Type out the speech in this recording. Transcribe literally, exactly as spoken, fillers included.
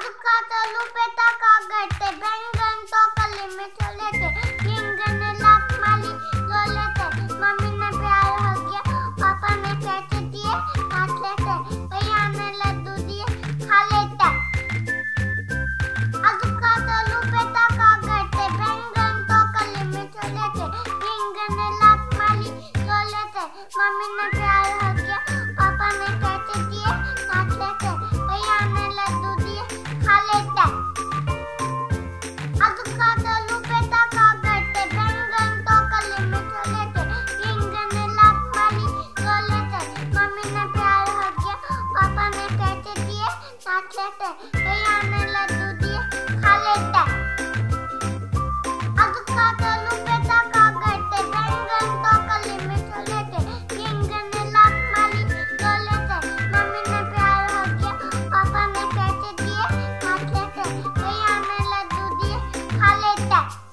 आलू पे तका गट्टे बैंगन तो कली में छोले थे बैंगन लाख माली लोले थे मम्मी ने प्यार हो गया पापा ने पैसे दिए काट लेते भैया ने लड्डू दिए खा लेते आलू पे तका गट्टे बैंगन तो कली में छोले थे बैंगन लाख माली लोले थे मम्मी ने प्यार हो गया पापा ने पैसे दिए काट लेते भैया ने लड्डू दिए खा लेते आलू पे तका गट्टे बैंगन तो कली में छोले थे बैंगन लाख माली लोले थे मम्मी ने प्यार हो गया पापा ने पैसे दिए काट लेते भैया ने लड्डू दिए खा लेते आलू पे तका गट्टे बैंगन तो कली में छोले थे बैंगन लाख माली लोले थे मम्मी ने प्यार हो गया पापा ने पैसे दिए काट लेते भैया ने लड्डू दिए खा लेते